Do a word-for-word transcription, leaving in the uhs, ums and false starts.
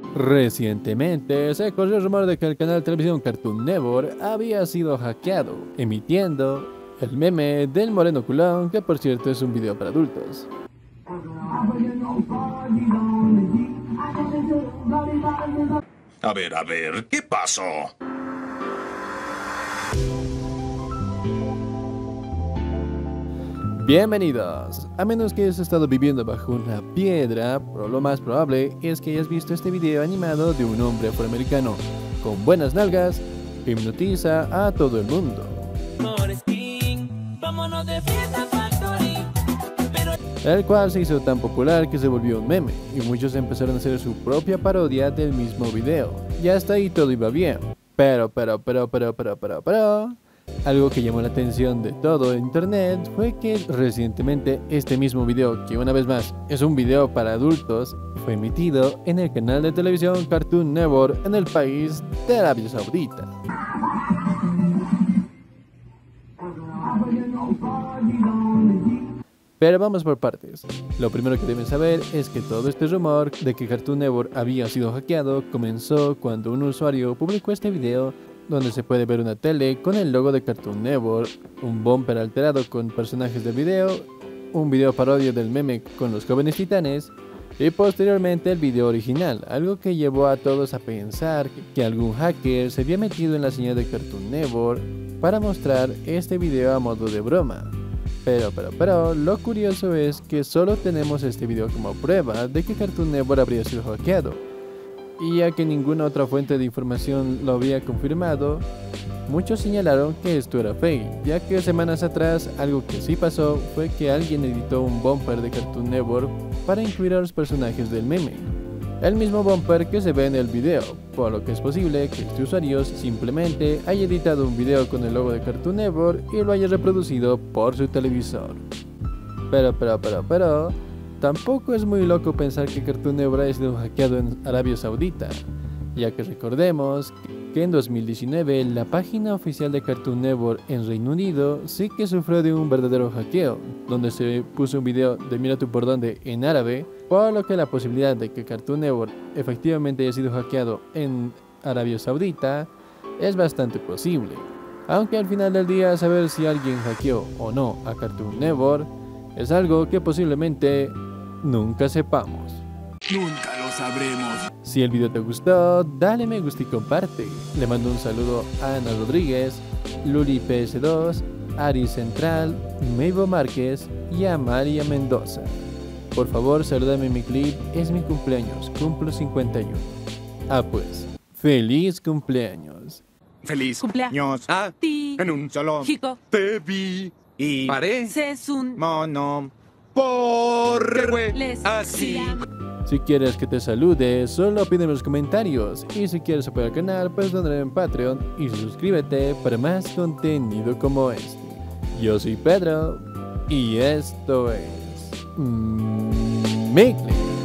Recientemente se corrió el rumor de que el canal de televisión Cartoon Network había sido hackeado, emitiendo el meme del moreno culón, que por cierto es un video para adultos. A ver, a ver, ¿qué pasó? Bienvenidos. A menos que hayas estado viviendo bajo una piedra, pero lo más probable es que hayas visto este video animado de un hombre afroamericano con buenas nalgas que hipnotiza a todo el mundo. El cual se hizo tan popular que se volvió un meme y muchos empezaron a hacer su propia parodia del mismo video. Y hasta ahí todo iba bien. Pero, pero, pero, pero, pero, pero, pero... algo que llamó la atención de todo internet fue que recientemente este mismo video, que una vez más es un video para adultos, fue emitido en el canal de televisión Cartoon Network en el país de Arabia Saudita. Pero vamos por partes. Lo primero que deben saber es que todo este rumor de que Cartoon Network había sido hackeado comenzó cuando un usuario publicó este video donde se puede ver una tele con el logo de Cartoon Network, un bumper alterado con personajes del video, un video parodia del meme con los jóvenes titanes y posteriormente el video original, algo que llevó a todos a pensar que algún hacker se había metido en la señal de Cartoon Network para mostrar este video a modo de broma. Pero, pero, pero, lo curioso es que solo tenemos este video como prueba de que Cartoon Network habría sido hackeado. Y ya que ninguna otra fuente de información lo había confirmado, muchos señalaron que esto era fake, ya que semanas atrás algo que sí pasó fue que alguien editó un bumper de Cartoon Network para incluir a los personajes del meme. El mismo bumper que se ve en el video, por lo que es posible que este usuario simplemente haya editado un video con el logo de Cartoon Network y lo haya reproducido por su televisor. Pero, pero, pero, pero... tampoco es muy loco pensar que Cartoon Network ha sido hackeado en Arabia Saudita, ya que recordemos que en dos mil diecinueve la página oficial de Cartoon Network en Reino Unido sí que sufrió de un verdadero hackeo, donde se puso un video de mira tú por dónde en árabe, por lo que la posibilidad de que Cartoon Network efectivamente haya sido hackeado en Arabia Saudita es bastante posible. Aunque al final del día saber si alguien hackeó o no a Cartoon Network es algo que posiblemente nunca sepamos. Nunca lo sabremos. Si el video te gustó, dale me gusta y comparte. Le mando un saludo a Ana Rodríguez, Luli P S dos, Ari Central, Meibo Márquez y a María Mendoza. Por favor, salúdame en mi clip, es mi cumpleaños, cumplo cincuenta y uno. Ah pues, ¡feliz cumpleaños! Feliz Cumpleaños a ti, en un solo chico, te vi y Paré. es un mono por les así. Si quieres que te salude, solo pídeme en los comentarios. Y si quieres apoyar al canal, pues donaré en Patreon y suscríbete para más contenido como este. Yo soy Pedro y esto es... Mm, Micli.